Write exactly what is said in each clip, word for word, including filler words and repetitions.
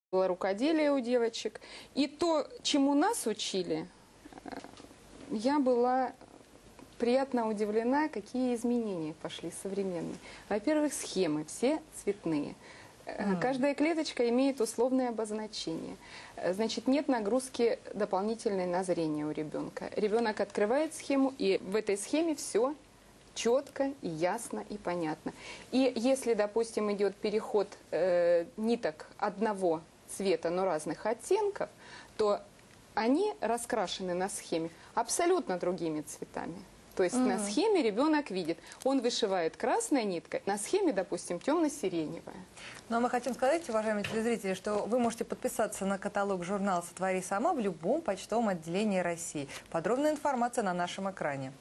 было рукоделие у девочек. И то, чему нас учили, я была приятно удивлена, какие изменения пошли современные. Во-первых, схемы все цветные. Mm. Каждая клеточка имеет условное обозначение. Значит, нет нагрузки дополнительной на зрение у ребенка. Ребенок открывает схему, и в этой схеме все четко и ясно и понятно. И если, допустим, идет переход э, ниток одного цвета, но разных оттенков, то они раскрашены на схеме абсолютно другими цветами. То есть mm-hmm. на схеме ребенок видит, он вышивает красной ниткой, на схеме, допустим, темно-сиреневая. Ну а мы хотим сказать, уважаемые телезрители, что вы можете подписаться на каталог журнала «Сотвори сама» в любом почтовом отделении России. Подробная информация на нашем экране.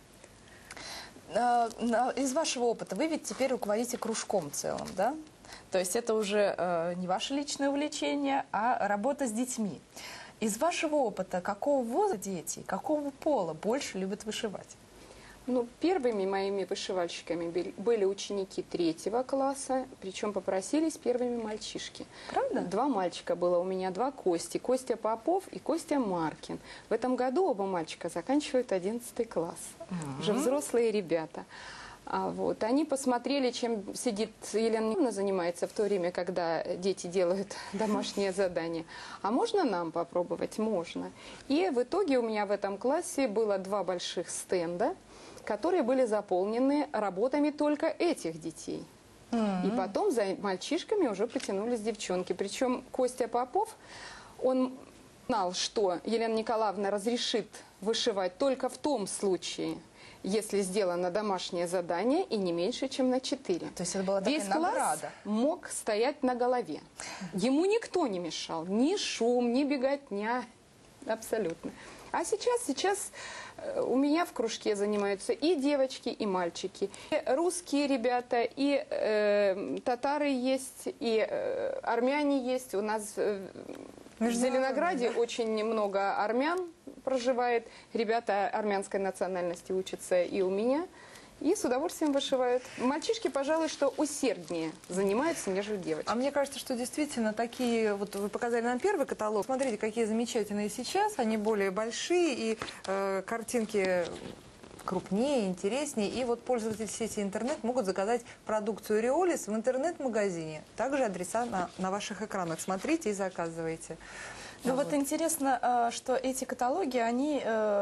Из вашего опыта вы ведь теперь руководите кружком целым, да? То есть это уже э, не ваше личное увлечение, а работа с детьми. Из вашего опыта, какого возраста дети, какого пола больше любят вышивать? Ну, первыми моими вышивальщиками были ученики третьего класса, причем попросились первыми мальчишки. Правда? Два мальчика было у меня, два Кости. Костя Попов и Костя Маркин. В этом году оба мальчика заканчивают одиннадцатый класс. Mm-hmm. Уже взрослые ребята. А вот, они посмотрели, чем сидит Елена Николаевна, занимается в то время, когда дети делают домашнее задание. А можно нам попробовать? Можно. И в итоге у меня в этом классе было два больших стенда, которые были заполнены работами только этих детей. Mm-hmm. И потом за мальчишками уже потянулись девчонки. Причем Костя Попов, он знал, что Елена Николаевна разрешит вышивать только в том случае, если сделано домашнее задание и не меньше, чем на четыре. То есть это была такая Весь класс награда. Мог стоять на голове. Ему никто не мешал. Ни шум, ни беготня. Абсолютно. А сейчас, сейчас у меня в кружке занимаются и девочки, и мальчики. И русские ребята, и э, татары есть, и э, армяне есть. У нас э, в Зеленограде да? очень много армян проживает. Ребята армянской национальности учатся и у меня. И с удовольствием вышивают. Мальчишки, пожалуй, что усерднее занимаются, нежели девочки. А мне кажется, что действительно такие, вот вы показали нам первый каталог, смотрите, какие замечательные сейчас, они более большие, и э, картинки крупнее, интереснее. И вот пользователи сети интернет могут заказать продукцию Риолис в интернет-магазине. Также адреса на, на ваших экранах. Смотрите и заказывайте. Ну вот. вот интересно, что эти каталоги, они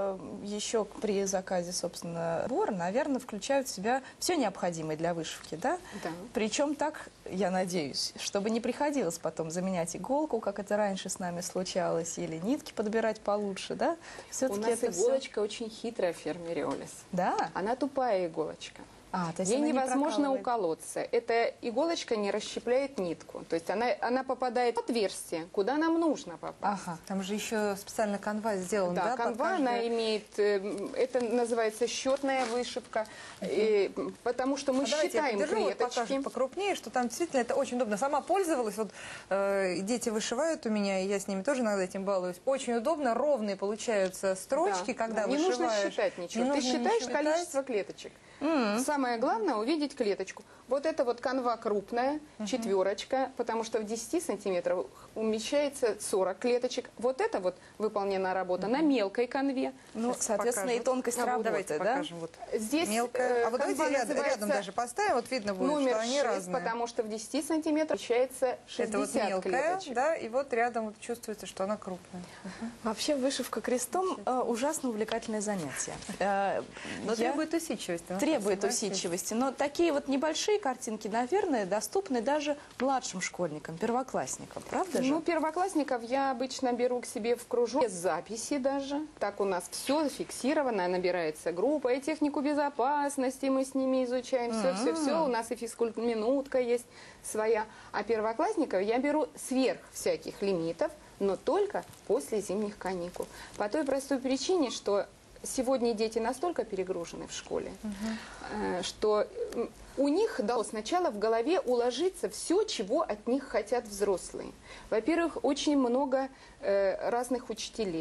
еще при заказе, собственно, бор, наверное, включают в себя все необходимое для вышивки, да? Да. Причем так, я надеюсь, чтобы не приходилось потом заменять иголку, как это раньше с нами случалось, или нитки подбирать получше, да? У нас иголочка все... очень хитрая в фирме Риолис. Да? Она тупая иголочка. А, то есть ей она невозможно не уколоться. Эта иголочка не расщепляет нитку. То есть она, она попадает в отверстие, куда нам нужно попасть. Ага. Там же еще специально канва сделана. Да, да канва, каждой... она имеет, это называется счетная вышивка, uh-huh. и, потому что мы а считаем держу, клеточки. Вот покрупнее, что там действительно это очень удобно. Сама пользовалась, вот э, дети вышивают у меня, и я с ними тоже иногда этим балуюсь. Очень удобно, ровные получаются строчки, да, когда да. Не вышиваешь. нужно считать ничего. Не Ты нужно считаешь ничего количество клеточек. Mm-hmm. Самое главное увидеть клеточку. Вот это вот канва крупная, uh-huh. четверочка, потому что в десяти сантиметрах умещается сорок клеточек. Вот это вот выполнена работа uh-huh. на мелкой канве. Ну, соответственно, покажут. И тонкость а работы, давайте да? покажем. Вот. Здесь мелкая. А вот давайте рядом, рядом даже поставим, вот видно будет, номер что они шесть, разные. Потому что в десяти сантиметрах умещается шестьдесят это вот мелкая, клеточек. Да, и вот рядом вот чувствуется, что она крупная. Uh-huh. Вообще вышивка крестом э, ужасно увлекательное занятие. Э, Но требует усидчивости. Требует усидчивости. Но такие вот небольшие картинки, наверное, доступны даже младшим школьникам, первоклассникам, правда же? Ну, первоклассников я обычно беру к себе в кружок без записи даже. Так у нас все фиксировано, набирается группа, и технику безопасности мы с ними изучаем, все-все-все. У нас и физкульт-минутка есть своя. А первоклассников я беру сверх всяких лимитов, но только после зимних каникул. По той простой причине, что сегодня дети настолько перегружены в школе, uh-huh. что у них должно сначала в голове уложиться все, чего от них хотят взрослые. Во-первых, очень много э, разных учителей.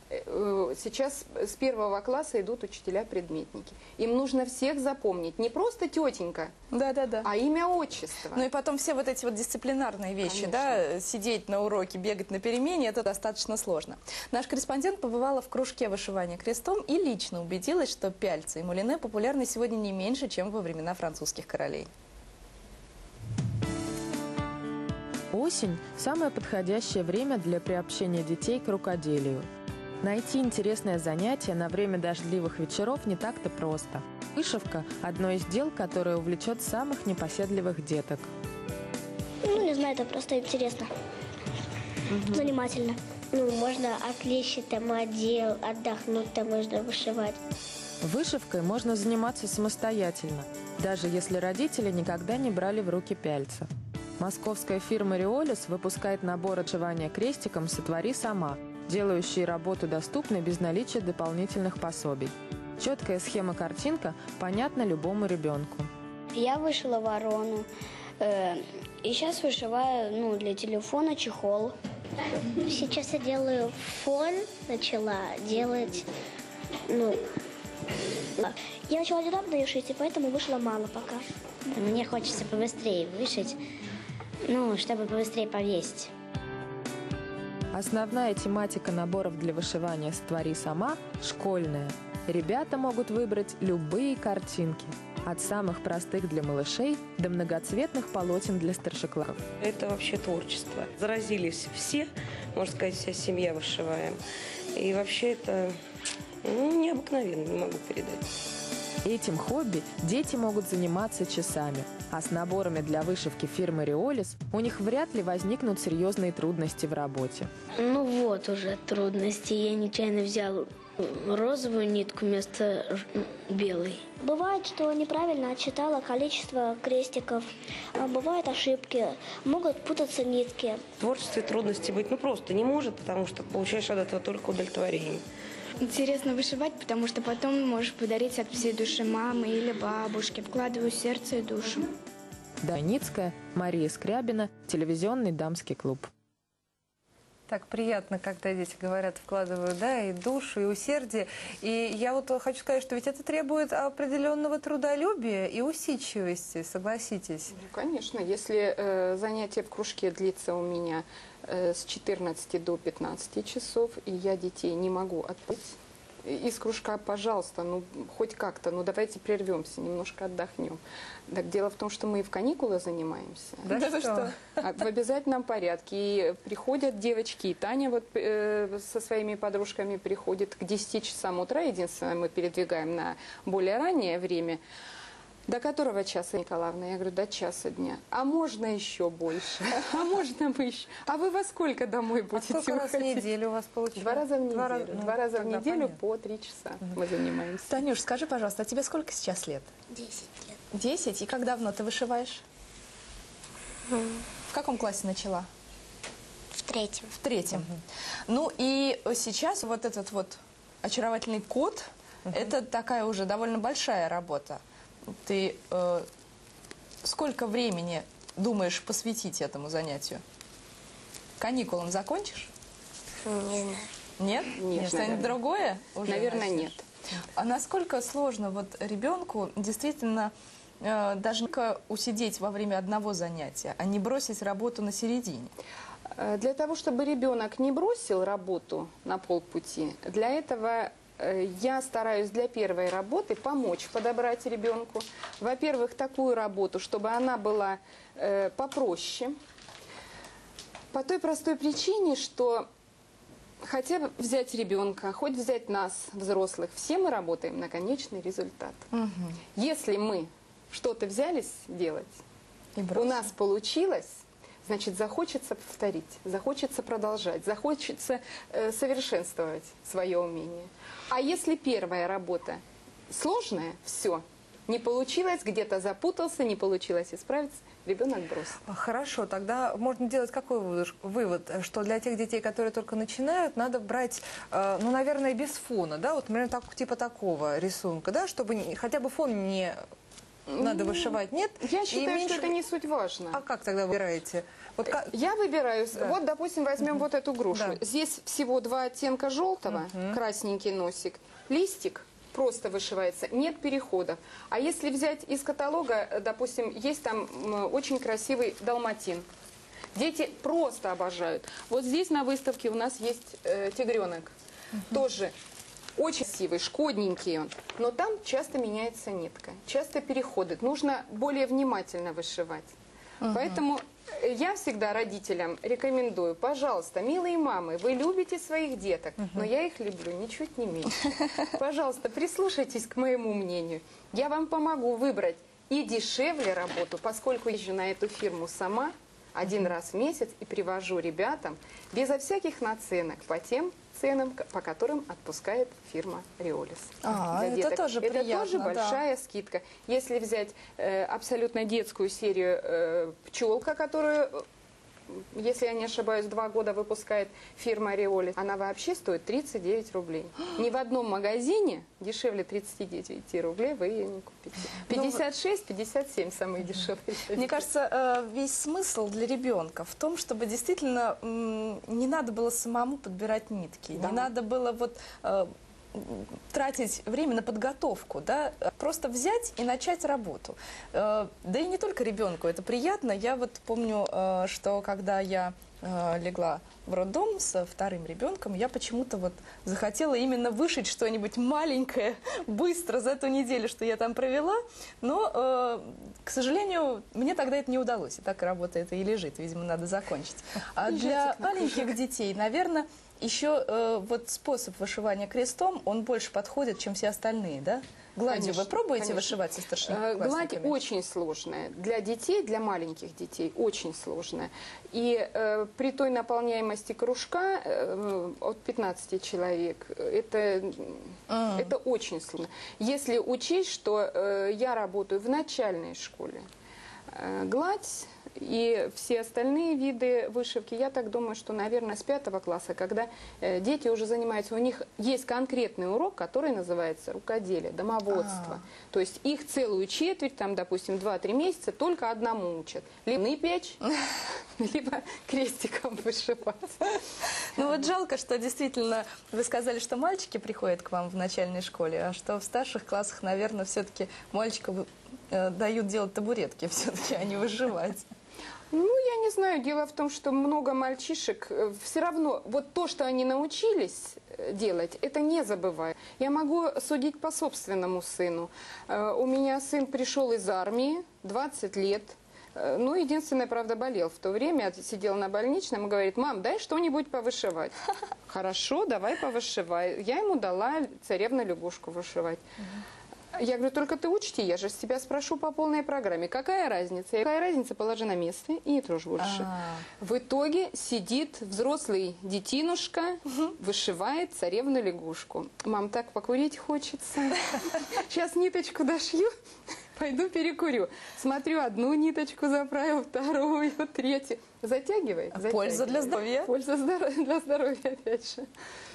э, сейчас с первого класса идут учителя-предметники. Им нужно всех запомнить. Не просто тетенька, Да-да-да. а имя, отчество. Ну и потом все вот эти вот дисциплинарные вещи, Конечно. да, сидеть на уроке, бегать на перемене, это достаточно сложно. Наш корреспондент побывала в кружке вышивания крестом и лично убедилась, что пяльцы и мулине популярны сегодня не меньше, чем во времена французских королей. Осень – самое подходящее время для приобщения детей к рукоделию. Найти интересное занятие на время дождливых вечеров не так-то просто. Вышивка – одно из дел, которое увлечет самых непоседливых деток. Ну, не знаю, это просто интересно, Мгм. занимательно. Ну, можно отвлечься, там, отдел, отдохнуть, там можно вышивать. Вышивкой можно заниматься самостоятельно, даже если родители никогда не брали в руки пяльца. Московская фирма «Риолис» выпускает набор отшивания крестиком «Сотвори сама», делающие работу доступной без наличия дополнительных пособий. Четкая схема-картинка понятна любому ребенку. Я вышила ворону, э, и сейчас вышиваю, ну, для телефона чехол. Сейчас я делаю фон, начала делать, ну, я начала недавно шить, и поэтому вышла мало пока. Мне хочется побыстрее вышить, ну, чтобы побыстрее повесить. Основная тематика наборов для вышивания «Сотвори сама» – школьная. Ребята могут выбрать любые картинки. От самых простых для малышей до многоцветных полотен для старшеклассников. Это вообще творчество. Заразились все, можно сказать, вся семья вышиваем. И вообще это, ну, необыкновенно, не могу передать. Этим хобби дети могут заниматься часами. А с наборами для вышивки фирмы «Риолис» у них вряд ли возникнут серьезные трудности в работе. Ну вот уже трудности. Я нечаянно взял розовую нитку вместо ж- белой. Бывает, что неправильно отсчитала количество крестиков, а бывают ошибки, могут путаться нитки. В творчестве трудностей быть ну просто не может, потому что получаешь от этого только удовлетворение. Интересно вышивать, потому что потом можешь подарить от всей души мамы или бабушке. Вкладываю сердце и душу. Дайницкая, Мария Скрябина, телевизионный дамский клуб. Так приятно, когда дети говорят, вкладывают, да, и душу, и усердие. И я вот хочу сказать, что ведь это требует определенного трудолюбия и усидчивости, согласитесь. Ну, конечно, если э, занятие в кружке длится у меня э, с четырнадцати до пятнадцати часов, и я детей не могу отпустить из кружка, пожалуйста, ну хоть как-то, ну давайте прервемся, немножко отдохнем. Так дело в том, что мы и в каникулы занимаемся. Да, Да что? вы что? А, В обязательном порядке. И приходят девочки, и Таня вот э, со своими подружками приходит к десяти часам утра. Единственное, мы передвигаем на более раннее время. До которого часа, Николаевна? Я говорю, до часа дня. А можно еще больше? А можно вы еще? А вы во сколько домой А будете сколько раз в уходить? неделю у вас получается? Два раза в неделю. Два раза, Два ну, раза в тогда неделю понятно. по три часа мы занимаемся. Танюш, скажи, пожалуйста, а тебе сколько сейчас лет? Десять лет. Десять? И как давно ты вышиваешь? В каком классе начала? В третьем. В третьем. Ну и сейчас вот этот вот очаровательный кот, это такая уже довольно большая работа. Ты э, сколько времени думаешь посвятить этому занятию? Каникулам закончишь? Не знаю. Нет? Нет, Что-нибудь наверное. другое? Уже Наверное, начнешь? нет. А насколько сложно вот ребенку действительно э, даже не усидеть во время одного занятия, а не бросить работу на середине? Э, Для того, чтобы ребенок не бросил работу на полпути, для этого э, я стараюсь для первой работы помочь подобрать ребенку. Во-первых, такую работу, чтобы она была э, попроще. По той простой причине, что хотя бы взять ребенка, хоть взять нас, взрослых, все мы работаем на конечный результат. Если мы что-то взялись делать, И у бросим. нас получилось, значит, захочется повторить, захочется продолжать, захочется э, совершенствовать свое умение. А если первая работа сложная, все, не получилось, где-то запутался, не получилось исправиться, ребенок бросит. Хорошо, тогда можно делать какой вывод, вывод, что для тех детей, которые только начинают, надо брать, э, ну, наверное, без фона, да, вот, например, так, типа такого рисунка, да, чтобы не- хотя бы фон не надо вышивать, нет? Я считаю, меньше... что это не суть важно. А как тогда выбираете? Вот как... Я выбираю, Да. вот, допустим, возьмем вот эту грушу. Да. Здесь всего два оттенка желтого, красненький носик, листик просто вышивается, нет переходов. А если взять из каталога, допустим, есть там м, очень красивый далматин. Дети просто обожают. Вот здесь на выставке у нас есть э, тигренок. Тоже очень красивый, шкодненький он. Но там часто меняется нитка, часто переходы. Нужно более внимательно вышивать. Поэтому я всегда родителям рекомендую, пожалуйста, милые мамы, вы любите своих деток, но я их люблю ничуть не меньше. Пожалуйста, прислушайтесь к моему мнению. Я вам помогу выбрать и дешевле работу, поскольку езжу на эту фирму сама один раз в месяц и привожу ребятам безо всяких наценок по тем ценам, по которым отпускает фирма Риолис. А, Для это деток. тоже Это приятно, тоже да. большая скидка. Если взять э, абсолютно детскую серию э, «Пчелка», которую, э, если я не ошибаюсь, два года выпускает фирма Риолис, она вообще стоит тридцать девять рублей. Ни в одном магазине дешевле тридцати девяти рублей вы ее не купите. пятьдесят шесть — пятьдесят семь самые дешевые. Мне кажется, э, весь смысл для ребенка в том, чтобы действительно м, не надо было самому подбирать нитки, Да. не надо было вот э, тратить время на подготовку, да, просто взять и начать работу. Э, Да и не только ребенку, это приятно. Я вот помню, э, что когда я э, легла в роддом со вторым ребенком, я почему-то вот захотела именно вышить что-нибудь маленькое, быстро за ту неделю, что я там провела, но, э, к сожалению, мне тогда это не удалось, и так работа это и лежит, видимо, надо закончить. А для маленьких детей, наверное, еще э, вот способ вышивания крестом, он больше подходит, чем все остальные, да? Гладью Конечно, вы пробуете конечно. вышивать со Э, старшеклассниками? Гладь очень сложная. Для детей, для маленьких детей очень сложная. И э, при той наполняемости кружка э, от пятнадцати человек, это, Мгм. это очень сложно. Если учесть, что э, я работаю в начальной школе, э, гладь и все остальные виды вышивки, я так думаю, что, наверное, с пятого класса, когда э, дети уже занимаются, у них есть конкретный урок, который называется рукоделие, домоводство. А. То есть их целую четверть, там, допустим, два-три месяца только одному учат. Либо на печь, либо крестиком вышивать. Ну вот жалко, что действительно вы сказали, что мальчики приходят к вам в начальной школе, а что в старших классах, наверное, все-таки мальчикам э, дают делать табуретки все-таки, а не выживать. Ну, я не знаю. Дело в том, что много мальчишек все равно, вот то, что они научились э, делать, это не забывают. Я могу судить по собственному сыну. Э, У меня сын пришел из армии, двадцать лет. Э, Ну, единственное, правда, болел в то время, сидел на больничном и говорит: мам, дай что-нибудь повышивать. Хорошо, давай повышивай. Я ему дала царевну-лягушку вышивать. Я говорю: только ты учти, я же с тебя спрошу по полной программе. Какая разница? Какая разница, положи на место и не трожь больше. А. В итоге сидит взрослый детинушка, вышивает царевну-лягушку. Мам, так покурить хочется. Сейчас ниточку дошью, пойду перекурю. Смотрю, одну ниточку заправил, вторую, третью. Затягивает. Польза для затягивает. здоровья. Польза здоровья, для здоровья, опять же.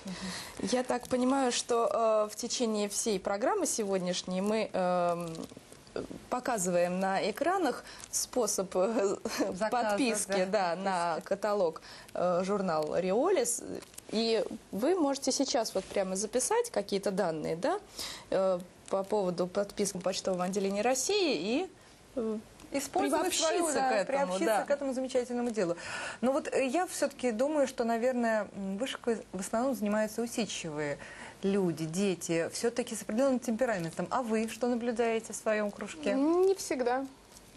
Я так понимаю, что э, в течение всей программы сегодняшней мы э, показываем на экранах способ э, Заказа, подписки да, да, на каталог э, журнал «Риолис». И вы можете сейчас вот прямо записать какие-то данные, да, э, по поводу подписки в почтовом отделении России и э, Использовать свою, приобщиться да, к этому, приобщиться да. к этому замечательному делу. Но вот э, я все-таки думаю, что, наверное, м, вышивкой в основном занимаются усидчивые люди, дети, все-таки с определенным темпераментом. А вы что наблюдаете в своем кружке? Не всегда.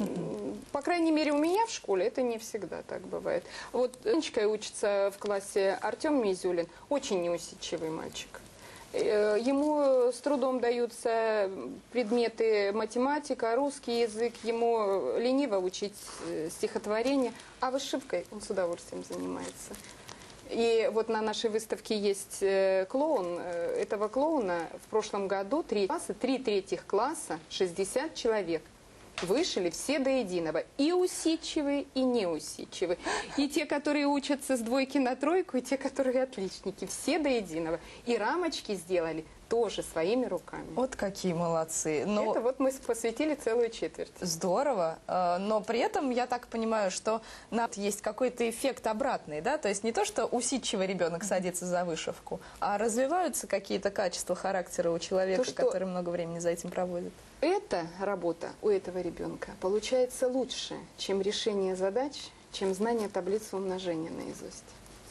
По крайней мере, у меня в школе это не всегда так бывает. Вот Леночкой учится в классе Артем Мизюлин, очень неусидчивый мальчик. Э, Ему с трудом даются предметы математика, русский язык, ему лениво учить э, стихотворение, а вышивкой он с удовольствием занимается. И вот на нашей выставке есть э, клоун. Э, Этого клоуна в прошлом году три класса, три третьих класса, шестьдесят человек вышили все до единого. И усидчивые, и неусидчивые. И те, которые учатся с двойки на тройку, и те, которые отличники. Все до единого. И рамочки сделали тоже своими руками. Вот какие молодцы. Но... Это вот мы посвятили целую четверть. Здорово, э, но при этом я так понимаю, что на- есть какой-то эффект обратный, да, то есть не то, что усидчивый ребенок садится за вышивку, а развиваются какие-то качества характера у человека, То, что- который много времени за этим проводит. Эта работа у этого ребенка получается лучше, чем решение задач, чем знание таблицы умножения наизусть.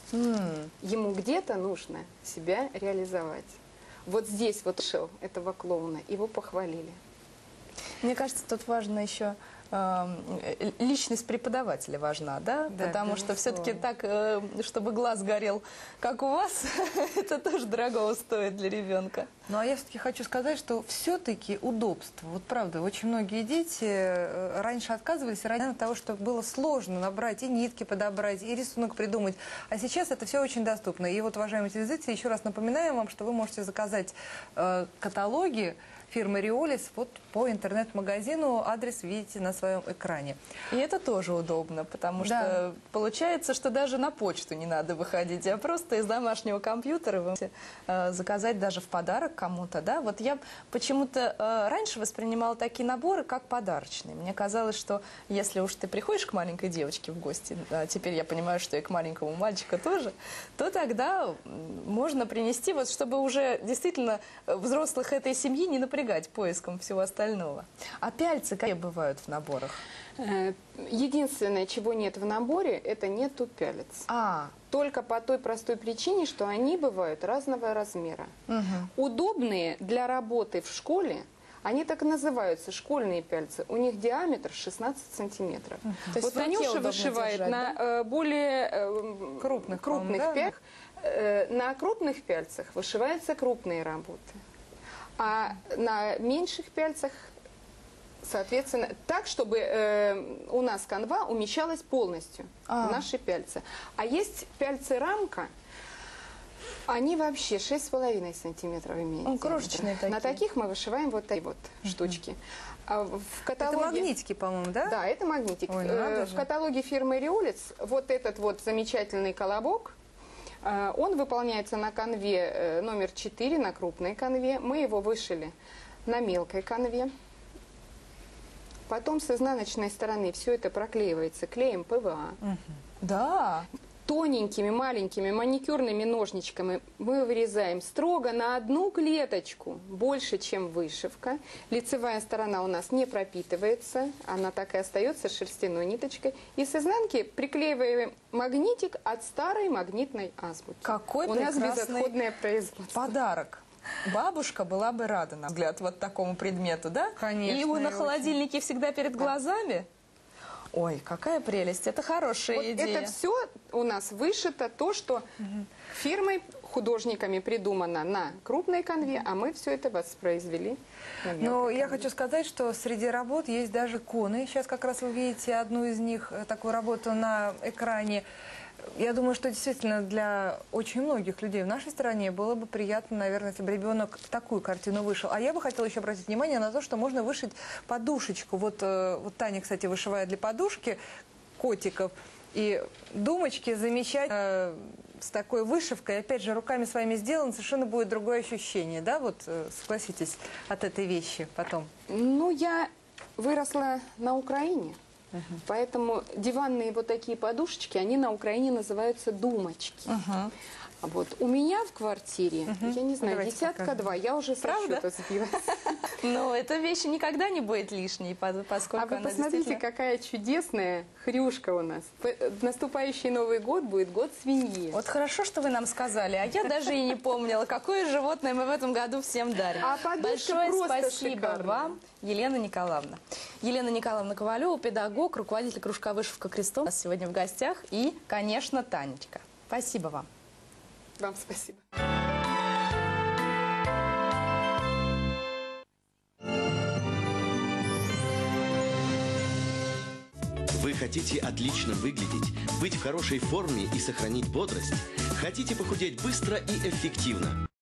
М. Ему где-то нужно себя реализовать. Вот здесь вот шел этого клоуна, его похвалили. Мне кажется, тут важно еще э, личность преподавателя важна, да? Да, Потому что безусловно. все-таки так, э, чтобы глаз горел, как у вас, это тоже дорого стоит для ребенка. Ну, а я все-таки хочу сказать, что все-таки удобство. Вот правда, очень многие дети э, раньше отказывались ради того, что было сложно набрать и нитки подобрать, и рисунок придумать. А сейчас это все очень доступно. И вот, уважаемые телезрители, еще раз напоминаем вам, что вы можете заказать э, каталоги фирмы Риолис вот по интернет-магазину. Адрес видите на своем экране. И это тоже удобно, потому Да. что получается, что даже на почту не надо выходить, а просто из домашнего компьютера вы можете э, заказать даже в подарок кому-то, да? Вот я почему-то э, раньше воспринимала такие наборы как подарочные. Мне казалось, что если уж ты приходишь к маленькой девочке в гости, а теперь я понимаю, что и к маленькому мальчику тоже, то тогда м, можно принести, вот чтобы уже действительно э, взрослых этой семьи не напрягать поиском всего остального. А пяльцы какие бывают в наборах? Э, Единственное, чего нет в наборе, это нету пялец. А, Только по той простой причине, что они бывают разного размера. Удобные для работы в школе, они так и называются, школьные пяльцы. У них диаметр шестнадцать сантиметров. То есть Вот в руке Танюша удобно вышивает держать, на э, более э, Крупных, крупных по-моему, да? пяльцах. Э, на крупных пяльцах вышиваются крупные работы. А на меньших пяльцах, соответственно, так, чтобы э, у нас канва умещалась полностью А. в наши пяльцы. А есть пяльцы-рамка, они вообще шесть с половиной сантиметров имеют. О, диаметр. крошечные такие. На таких мы вышиваем вот такие вот штучки. А в Это каталоге... магнитики, по-моему, да? Да, это магнитик. Ой, ну Э, надо в же. каталоге фирмы Риолис вот этот вот замечательный колобок, э, он выполняется на канве э, номер четыре, на крупной канве. Мы его вышили на мелкой канве. Потом с изнаночной стороны все это проклеивается клеем ПВА. да. Тоненькими маленькими маникюрными ножничками мы вырезаем строго на одну клеточку, больше, чем вышивка. Лицевая сторона у нас не пропитывается, она так и остается шерстяной ниточкой. И с изнанки приклеиваем магнитик от старой магнитной азбуки. Какой У нас прекрасный безотходное производство. подарок. Бабушка была бы рада, на взгляд, вот такому предмету, да? Конечно, И его на и холодильнике всегда перед глазами? Ой, какая прелесть, это хорошая Вот идея. это все у нас вышито, то, что фирмой, художниками придумано на крупной канве, а мы все это воспроизвели на мелкой Но я канве. хочу сказать, что среди работ есть даже коны. Сейчас как раз вы видите одну из них, э, такую работу на экране. Я думаю, что действительно для очень многих людей в нашей стране было бы приятно, наверное, если бы ребенок такую картину вышел. А я бы хотела еще обратить внимание на то, что можно вышить подушечку. Вот, э, вот Таня, кстати, вышивает для подушки котиков. И думочки замечать э, с такой вышивкой, опять же, руками своими сделаны, совершенно будет другое ощущение, да? Вот э, согласитесь, от этой вещи потом. Ну, я выросла на Украине, поэтому диванные вот такие подушечки, они на Украине называются думочки. Вот. У меня в квартире, я не знаю, Давайте десятка покажем. два, я уже со Правда? счета сбилась. Но эта вещь никогда не будет лишней, по- поскольку А вы она посмотрите, действительно- какая чудесная хрюшка у нас. П- Наступающий Новый год будет год свиньи. Вот хорошо, что вы нам сказали, а я даже и не помнила, какое животное мы в этом году всем дарим. А подушка Большое просто спасибо шикарная. вам, Елена Николаевна. Елена Николаевна Ковалева, педагог, руководитель кружка «Вышивка крестом». У нас сегодня в гостях. И, конечно, Танечка. Спасибо вам. Вам спасибо. Вы хотите отлично выглядеть, быть в хорошей форме и сохранить бодрость? Хотите похудеть быстро и эффективно?